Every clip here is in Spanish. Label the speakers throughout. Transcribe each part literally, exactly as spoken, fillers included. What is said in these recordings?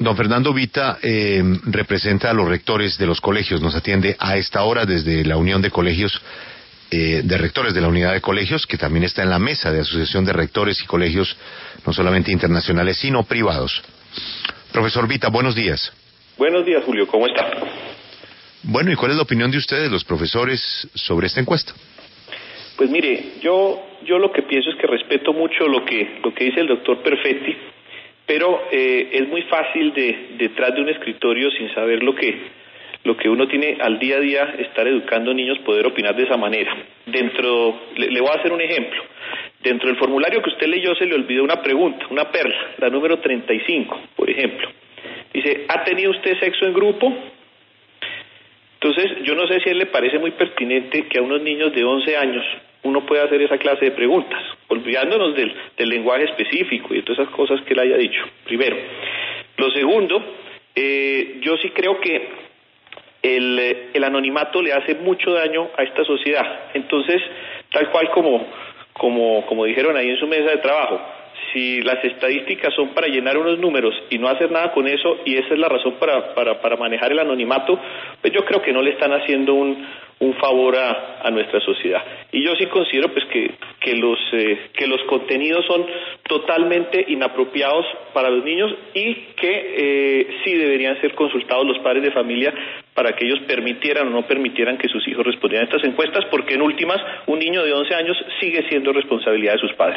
Speaker 1: Don Fernando Vita eh, representa a los rectores de los colegios, nos atiende a esta hora desde la Unión de Colegios, eh, de Rectores de la Unidad de Colegios, que también está en la mesa de Asociación de Rectores y Colegios, no solamente internacionales, sino privados. Profesor Vita, buenos días.
Speaker 2: Buenos días, Julio, ¿cómo está?
Speaker 1: Bueno, ¿y cuál es la opinión de ustedes, los profesores, sobre esta encuesta?
Speaker 2: Pues mire, yo yo lo que pienso es que respeto mucho lo que lo que dice el doctor Perfetti, pero eh, es muy fácil de detrás de un escritorio, sin saber lo que lo que uno tiene al día a día, estar educando niños, poder opinar de esa manera. Dentro, le, le voy a hacer un ejemplo. Dentro del formulario que usted leyó se le olvidó una pregunta, una perla, la número treinta y cinco, por ejemplo. Dice, ¿ha tenido usted sexo en grupo? Entonces, yo no sé si a él le parece muy pertinente que a unos niños de once años uno pueda hacer esa clase de preguntas, olvidándonos del, del lenguaje específico y de todas esas cosas que él haya dicho, primero. Lo segundo, eh, yo sí creo que el, el anonimato le hace mucho daño a esta sociedad. Entonces, tal cual como, como, como dijeron ahí en su mesa de trabajo, si las estadísticas son para llenar unos números y no hacer nada con eso, y esa es la razón para, para, para manejar el anonimato, pues yo creo que no le están haciendo un, un favor a, a nuestra sociedad. Y yo sí considero pues que, que, los, eh, que los contenidos son totalmente inapropiados para los niños y que eh, sí deberían ser consultados los padres de familia para que ellos permitieran o no permitieran que sus hijos respondieran a estas encuestas, porque en últimas un niño de once años sigue siendo responsabilidad de sus padres.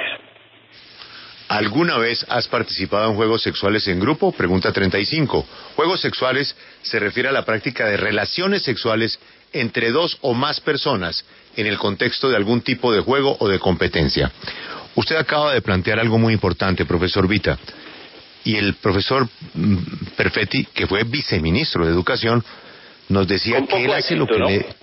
Speaker 1: ¿Alguna vez has participado en juegos sexuales en grupo? Pregunta treinta y cinco. Juegos sexuales se refiere a la práctica de relaciones sexuales entre dos o más personas en el contexto de algún tipo de juego o de competencia. Usted acaba de plantear algo muy importante, profesor Vita, y el profesor Perfetti, que fue viceministro de Educación, nos decía que él hace lo que
Speaker 2: ¿no?
Speaker 1: le...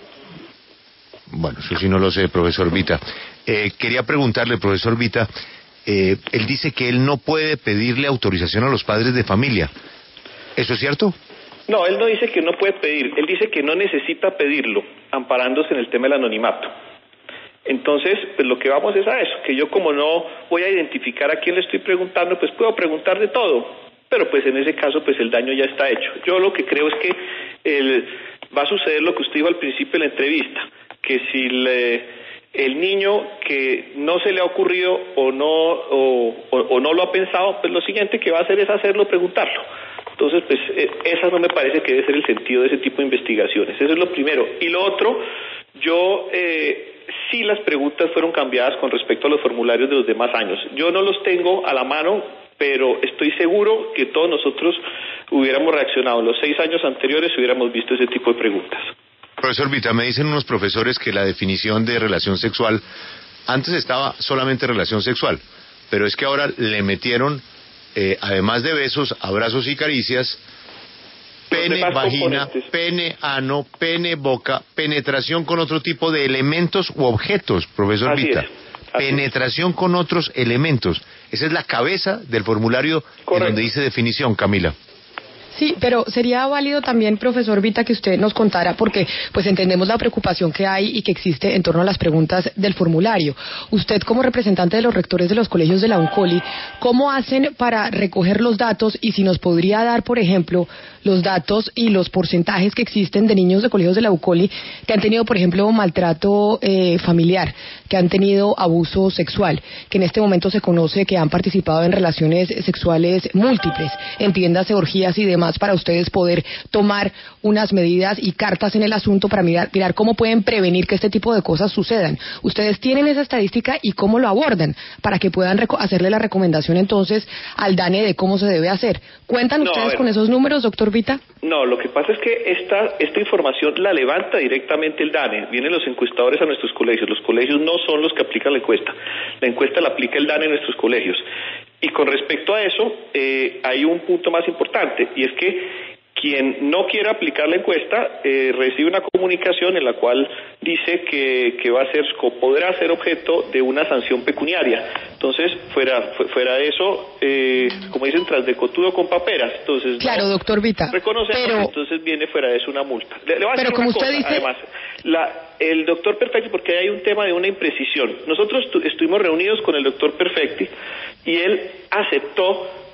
Speaker 1: Bueno, eso sí no lo sé, profesor Vita. Eh, quería preguntarle, profesor Vita, Eh, él dice que él no puede pedirle autorización a los padres de familia. ¿Eso es cierto?
Speaker 2: No, él no dice que no puede pedir, él dice que no necesita pedirlo, amparándose en el tema del anonimato. Entonces, pues lo que vamos es a eso, que yo como no voy a identificar a quién le estoy preguntando, pues puedo preguntar de todo, pero pues en ese caso pues el daño ya está hecho. Yo lo que creo es que el, va a suceder lo que usted dijo al principio de la entrevista, que si le... el niño que no se le ha ocurrido o no o, o, o no lo ha pensado, pues lo siguiente que va a hacer es hacerlo, preguntarlo. Entonces, pues eh, esa no me parece que debe ser el sentido de ese tipo de investigaciones. Eso es lo primero. Y lo otro, yo eh, sí las preguntas fueron cambiadas con respecto a los formularios de los demás años. Yo no los tengo a la mano, pero estoy seguro que todos nosotros hubiéramos reaccionado en los seis años anteriores si hubiéramos visto ese tipo de preguntas.
Speaker 1: Profesor Vita, me dicen unos profesores que la definición de relación sexual, antes estaba solamente relación sexual, pero es que ahora le metieron, eh, además de besos, abrazos y caricias, pene, vagina, pene, ano, pene, boca, penetración con otro tipo de elementos u objetos, profesor Vita.
Speaker 2: Así es, así
Speaker 1: penetración
Speaker 2: es.
Speaker 1: con otros elementos. Esa es la cabeza del formulario en donde dice definición, Camila.
Speaker 3: Sí, pero sería válido también, profesor Vita, que usted nos contara, porque pues entendemos la preocupación que hay y que existe en torno a las preguntas del formulario. Usted, como representante de los rectores de los colegios de la UNCOLI, ¿cómo hacen para recoger los datos? Y si nos podría dar, por ejemplo, los datos y los porcentajes que existen de niños de colegios de la UNCOLI que han tenido, por ejemplo, maltrato eh, familiar, que han tenido abuso sexual, que en este momento se conoce que han participado en relaciones sexuales múltiples, entiéndase orgías y demás, para ustedes poder tomar unas medidas y cartas en el asunto para mirar, mirar cómo pueden prevenir que este tipo de cosas sucedan. Ustedes tienen esa estadística y cómo lo abordan para que puedan hacerle la recomendación entonces al DANE de cómo se debe hacer. ¿Cuentan no, ustedes con esos números, doctor Vita?
Speaker 2: No, lo que pasa es que esta, esta información la levanta directamente el DANE. Vienen los encuestadores a nuestros colegios. Los colegios no son los que aplican la encuesta. La encuesta la aplica el DANE en nuestros colegios. Y con respecto a eso, eh, hay un punto más importante, y es que quien no quiera aplicar la encuesta eh, recibe una comunicación en la cual dice que, que va a ser, podrá ser objeto de una sanción pecuniaria. Entonces, fuera fuera de eso, eh, como dicen, tras de cotudo con paperas. Entonces,
Speaker 3: claro, no, doctor Vita.
Speaker 2: Reconocemos
Speaker 3: pero...
Speaker 2: que entonces viene fuera de eso una multa. Le, le voy a
Speaker 3: pero como usted
Speaker 2: cosa,
Speaker 3: dice...
Speaker 2: además, la, el doctor Perfetti, porque hay un tema de una imprecisión. Nosotros tu, estuvimos reunidos con el doctor Perfetti y él aceptó que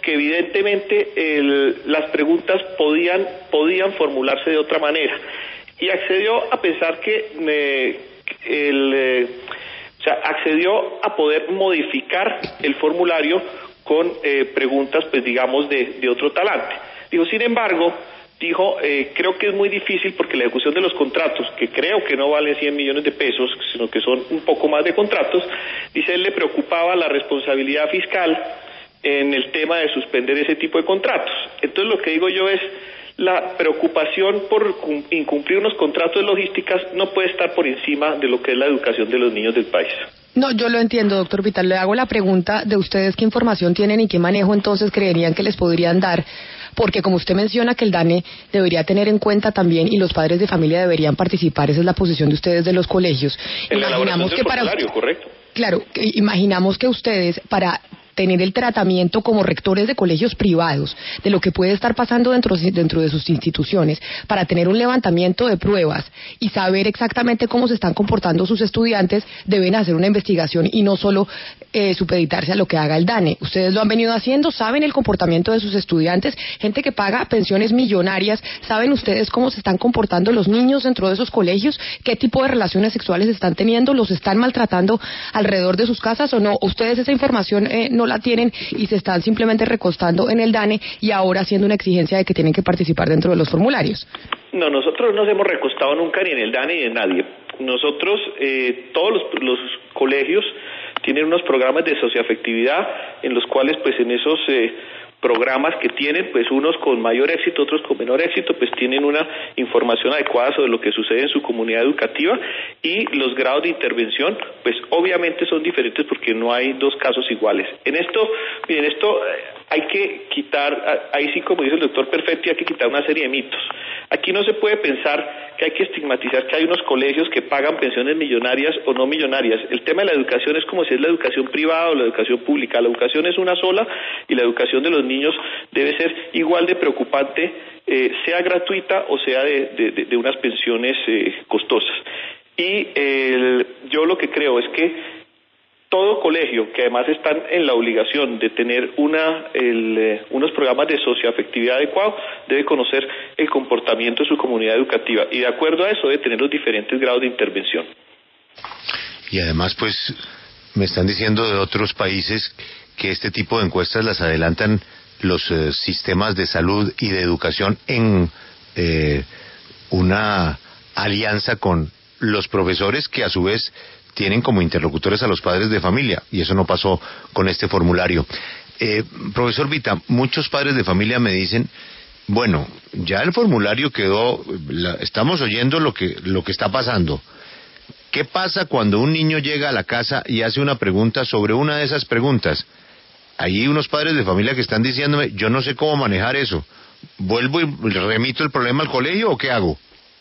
Speaker 2: que evidentemente el, las preguntas podían, podían formularse de otra manera. Y accedió a pensar que eh, el, eh, o sea, accedió a poder modificar el formulario con eh, preguntas, pues digamos, de, de otro talante. Digo, sin embargo, dijo, eh, creo que es muy difícil porque la ejecución de los contratos, que creo que no valen cien millones de pesos, sino que son un poco más de contratos, dice, él le preocupaba la responsabilidad fiscal en el tema de suspender ese tipo de contratos. Entonces lo que digo yo es, la preocupación por incumplir unos contratos de logísticas no puede estar por encima de lo que es la educación de los niños del país.
Speaker 3: No, yo lo entiendo, doctor Vital. Le hago la pregunta de ustedes qué información tienen y qué manejo entonces creerían que les podrían dar, porque como usted menciona que el DANE debería tener en cuenta también y los padres de familia deberían participar, esa es la posición de ustedes de los colegios.
Speaker 2: En la elaboración del formulario, correcto.
Speaker 3: Claro, imaginamos que ustedes para tener el tratamiento como rectores de colegios privados de lo que puede estar pasando dentro, dentro de sus instituciones, para tener un levantamiento de pruebas y saber exactamente cómo se están comportando sus estudiantes, deben hacer una investigación y no solo eh, supeditarse a lo que haga el DANE. Ustedes lo han venido haciendo, saben el comportamiento de sus estudiantes, gente que paga pensiones millonarias, saben ustedes cómo se están comportando los niños dentro de esos colegios, qué tipo de relaciones sexuales están teniendo, los están maltratando alrededor de sus casas o no. Ustedes esa información eh, no la tienen y se están simplemente recostando en el DANE y ahora haciendo una exigencia de que tienen que participar dentro de los formularios.
Speaker 2: No, nosotros no nos hemos recostado nunca ni en el DANE ni en nadie. Nosotros, eh, todos los, los colegios tienen unos programas de socioafectividad en los cuales pues en esos eh, programas que tienen, pues unos con mayor éxito, otros con menor éxito, pues tienen una información adecuada sobre lo que sucede en su comunidad educativa y los grados de intervención, pues obviamente son diferentes porque no hay dos casos iguales. En esto, miren, esto hay que quitar, ahí sí como dice el doctor Perfetti, hay que quitar una serie de mitos. Aquí no se puede pensar que hay que estigmatizar que hay unos colegios que pagan pensiones millonarias o no millonarias. El tema de la educación es como si es la educación privada o la educación pública. La educación es una sola y la educación de los niños debe ser igual de preocupante, eh, sea gratuita o sea de, de, de unas pensiones eh, costosas. Y eh, yo lo que creo es que todo colegio, que además están en la obligación de tener una, el, eh, unos programas de socioafectividad adecuados, debe conocer el comportamiento de su comunidad educativa y de acuerdo a eso debe tener los diferentes grados de intervención.
Speaker 1: Y además, pues, me están diciendo de otros países que este tipo de encuestas las adelantan los eh, sistemas de salud y de educación en eh, una alianza con los profesores que a su vez tienen como interlocutores a los padres de familia, y eso no pasó con este formulario. Eh, profesor Vita, muchos padres de familia me dicen, bueno, ya el formulario quedó, la, estamos oyendo lo que, lo que está pasando. ¿Qué pasa cuando un niño llega a la casa y hace una pregunta sobre una de esas preguntas? Hay unos padres de familia que están diciéndome, yo no sé cómo manejar eso. ¿Vuelvo y remito el problema al colegio o qué hago?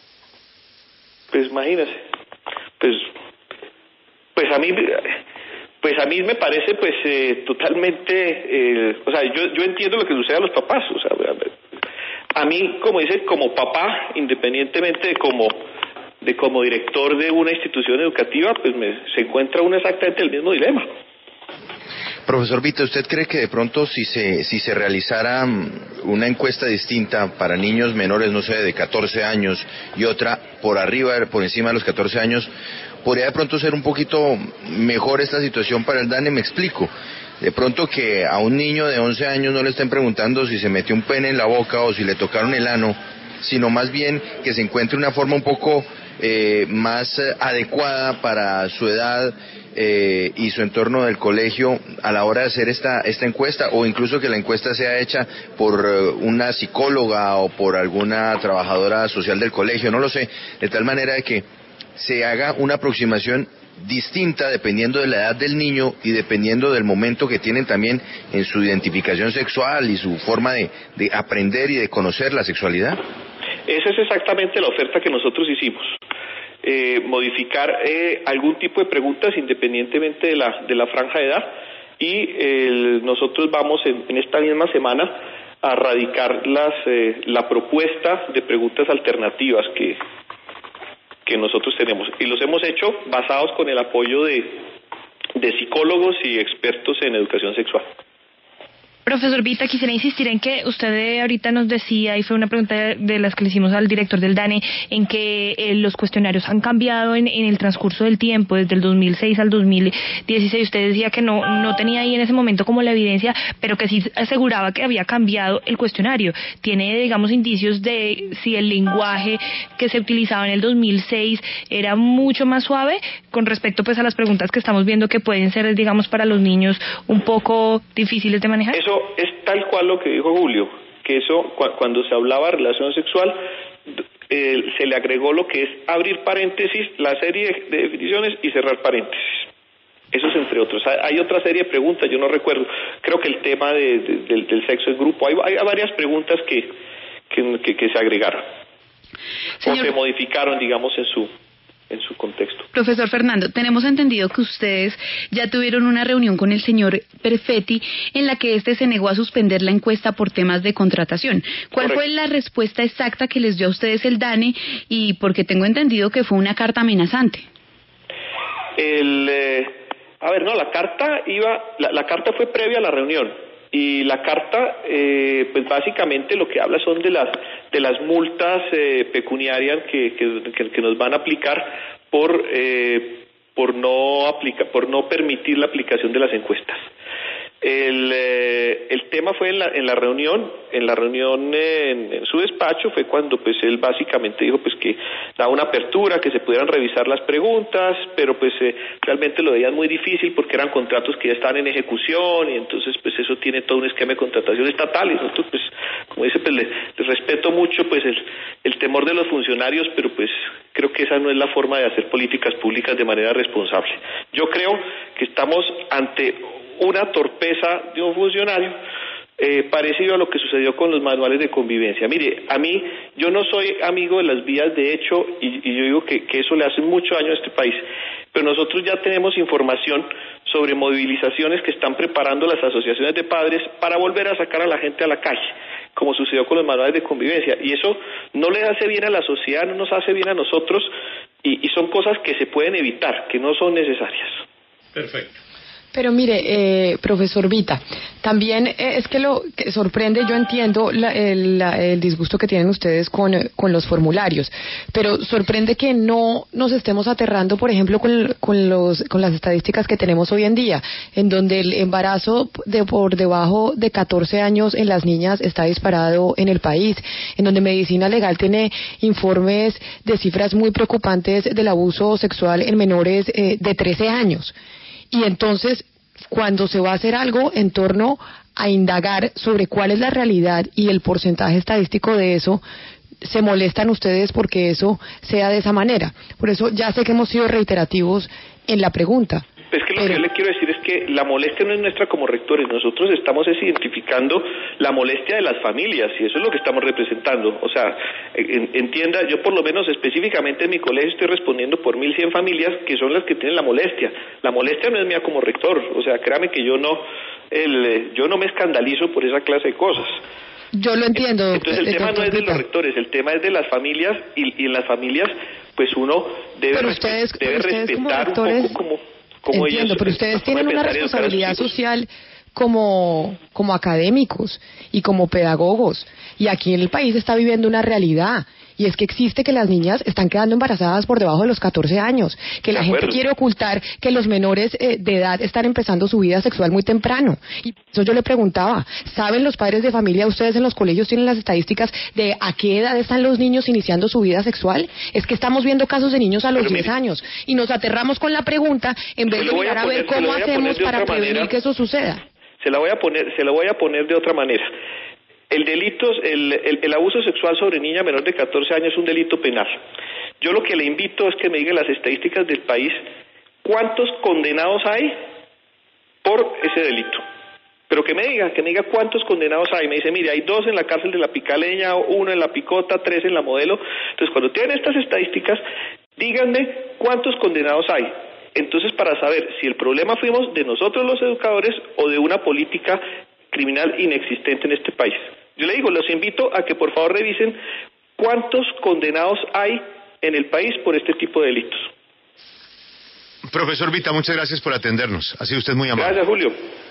Speaker 2: Pues imagínese, pues... Pues a mí, pues a mí me parece pues eh, totalmente, eh, o sea, yo yo entiendo lo que sucede a los papás, o sea, a mí como dice, como papá, independientemente de como de como director de una institución educativa, pues me, se encuentra uno exactamente el mismo dilema.
Speaker 4: Profesor Vita, ¿usted cree que de pronto si se si se realizara una encuesta distinta para niños menores, no sé, de catorce años y otra por arriba, por encima de los catorce años, podría de pronto ser un poquito mejor esta situación para el DANE? Me explico. De pronto que a un niño de once años no le estén preguntando si se metió un pene en la boca o si le tocaron el ano, sino más bien que se encuentre una forma un poco eh, más eh, adecuada para su edad eh, y su entorno del colegio a la hora de hacer esta esta encuesta, o incluso que la encuesta sea hecha por eh, una psicóloga o por alguna trabajadora social del colegio, no lo sé, de tal manera de que se haga una aproximación distinta dependiendo de la edad del niño y dependiendo del momento que tienen también en su identificación sexual y su forma de, de aprender y de conocer la sexualidad.
Speaker 2: Esa es exactamente la oferta que nosotros hicimos. Eh, modificar eh, algún tipo de preguntas independientemente de la de la franja de edad y eh, nosotros vamos en, en esta misma semana a radicar las eh, la propuesta de preguntas alternativas que que nosotros tenemos y los hemos hecho basados con el apoyo de de psicólogos y expertos en educación sexual.
Speaker 5: Profesor Vita, quisiera insistir en que usted ahorita nos decía, y fue una pregunta de, de las que le hicimos al director del DANE, en que eh, los cuestionarios han cambiado en, en el transcurso del tiempo, desde el dos mil seis al dos mil dieciséis. Usted decía que no, no tenía ahí en ese momento como la evidencia, pero que sí aseguraba que había cambiado el cuestionario. ¿Tiene, digamos, indicios de si el lenguaje que se utilizaba en el dos mil seis era mucho más suave con respecto pues a las preguntas que estamos viendo que pueden ser, digamos, para los niños un poco difíciles de manejar?
Speaker 2: Eso es tal cual lo que dijo Julio, que eso cu- cuando se hablaba de relación sexual eh, se le agregó lo que es abrir paréntesis, la serie de, de definiciones y cerrar paréntesis. Eso es entre otros. Hay, hay otra serie de preguntas, yo no recuerdo, creo que el tema de, de, del, del sexo en grupo, hay, hay varias preguntas que, que, que, que se agregaron. Señor... o se modificaron, digamos, en su en su contexto.
Speaker 6: Profesor Fernando, tenemos entendido que ustedes ya tuvieron una reunión con el señor Perfetti en la que éste se negó a suspender la encuesta por temas de contratación. ¿Cuál Correcto. fue la respuesta exacta que les dio a ustedes el DANE? Y porque tengo entendido que fue una carta amenazante.
Speaker 2: El, eh, a ver, no, la carta iba, la, la carta fue previa a la reunión. Y la carta, eh, pues básicamente lo que habla son de las de las multas eh, pecuniarias que, que que nos van a aplicar por eh, por no aplica por no permitir la aplicación de las encuestas. El eh, el tema fue en la en la reunión, en la reunión eh, en, en su despacho fue cuando pues él básicamente dijo pues que daba una apertura, que se pudieran revisar las preguntas, pero pues eh, realmente lo veían muy difícil porque eran contratos que ya estaban en ejecución y entonces pues eso tiene todo un esquema de contratación estatal y nosotros pues como dice pues le, le respeto mucho pues el el temor de los funcionarios, pero pues creo que esa no es la forma de hacer políticas públicas de manera responsable. Yo creo que estamos ante una torpeza de un funcionario eh, parecido a lo que sucedió con los manuales de convivencia. Mire, a mí, yo no soy amigo de las vías de hecho y, y yo digo que, que eso le hace mucho daño a este país, pero nosotros ya tenemos información sobre movilizaciones que están preparando las asociaciones de padres para volver a sacar a la gente a la calle, como sucedió con los manuales de convivencia, y eso no le hace bien a la sociedad, no nos hace bien a nosotros, y, y son cosas que se pueden evitar, que no son necesarias.
Speaker 1: Perfecto.
Speaker 3: Pero mire, eh, profesor Vita, también eh, es que lo que sorprende, yo entiendo la, el, la, el disgusto que tienen ustedes con, con los formularios, pero sorprende que no nos estemos aterrando, por ejemplo, con, con, los, con las estadísticas que tenemos hoy en día, en donde el embarazo de por debajo de catorce años en las niñas está disparado en el país, en donde Medicina Legal tiene informes de cifras muy preocupantes del abuso sexual en menores eh, de trece años. Y entonces, cuando se va a hacer algo en torno a indagar sobre cuál es la realidad y el porcentaje estadístico de eso, se molestan ustedes porque eso sea de esa manera. Por eso ya sé que hemos sido reiterativos en la pregunta.
Speaker 2: Es que lo
Speaker 3: Pero...
Speaker 2: que yo le quiero decir es que la molestia no es nuestra como rectores, nosotros estamos es identificando la molestia de las familias y eso es lo que estamos representando. O sea, en, entienda, yo por lo menos específicamente en mi colegio estoy respondiendo por mil cien familias que son las que tienen la molestia. La molestia no es mía como rector, o sea, créame que yo no, el, yo no me escandalizo por esa clase de cosas.
Speaker 3: Yo lo entiendo.
Speaker 2: Entonces el, el tema no es de los rectores, el tema es de las familias y, y en las familias pues uno debe,
Speaker 3: pero ustedes,
Speaker 2: respe- debe
Speaker 3: pero ustedes
Speaker 2: respetar
Speaker 3: como rectores,
Speaker 2: un poco como... Como
Speaker 3: entiendo,
Speaker 2: ellos,
Speaker 3: pero ustedes tienen una responsabilidad social como, como académicos y como pedagogos. Y aquí en el país está viviendo una realidad. Y es que existe que las niñas están quedando embarazadas por debajo de los catorce años. Que la gente quiere ocultar que los menores eh, de edad están empezando su vida sexual muy temprano. Y eso yo le preguntaba, ¿saben los padres de familia, ustedes en los colegios tienen las estadísticas de a qué edad están los niños iniciando su vida sexual? Es que estamos viendo casos de niños a los diez años. Y nos aterramos con la pregunta en vez de mirar a ver cómo hacemos para prevenir que eso suceda.
Speaker 2: Se la voy a poner, se la voy a poner de otra manera. El delito, el, el, el abuso sexual sobre niña menor de catorce años es un delito penal. Yo lo que le invito es que me diga las estadísticas del país, ¿cuántos condenados hay por ese delito? Pero que me diga, que me diga cuántos condenados hay. Me dice, mire, hay dos en la cárcel de la Picaleña, uno en la Picota, tres en la Modelo. Entonces, cuando tienen estas estadísticas, díganme cuántos condenados hay. Entonces, para saber si el problema fuimos de nosotros los educadores o de una política criminal inexistente en este país. Yo le digo, los invito a que por favor revisen cuántos condenados hay en el país por este tipo de delitos.
Speaker 1: Profesor Vita, muchas gracias por atendernos. Ha sido usted muy amable.
Speaker 2: Gracias, Julio.